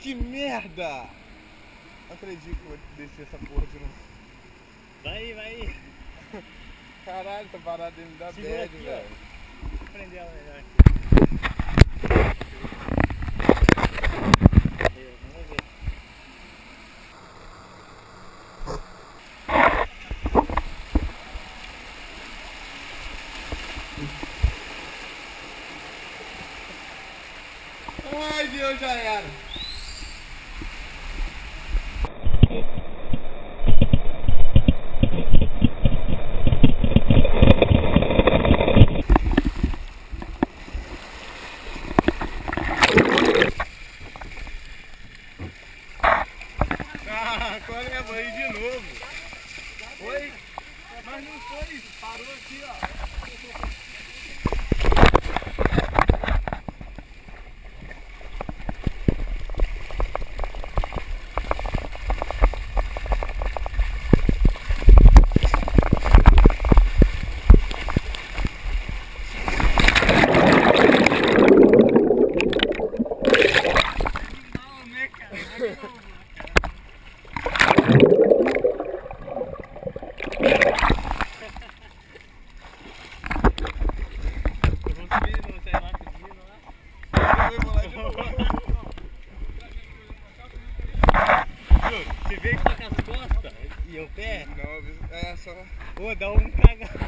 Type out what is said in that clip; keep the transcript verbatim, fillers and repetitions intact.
Que merda! Não acredito que eu vou descer essa porra de novo. Vai, vai. Caralho, tô parado dentro da Segura bad, aqui, velho. ó. Vou prender ela melhor aqui. Vamos ver. Ai, Deus, já era. Ah, qual é, aí de novo? Foi? Mas não foi, parou aqui, ó. Você veio com as costas e o pé? Não, é só... Pô, dá um cagado.